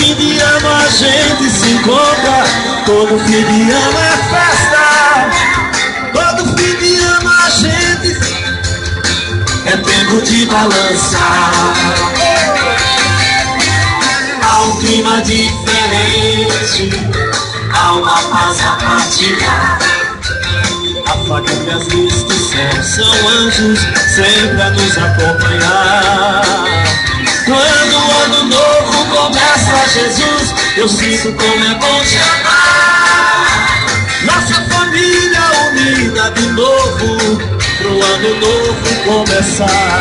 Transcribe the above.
fim de ano a gente se encontra. Todo fim de ano é festa. Todo fim de ano a gente é tempo de balançar. Há um clima diferente, há uma paz a partilhar. A faca e as luzes do céu são anjos sempre a nos acompanhar. Quando o ano novo começa, Jesus, eu sinto como é bom te amar. Nossa família unida de novo, pro ano novo começar.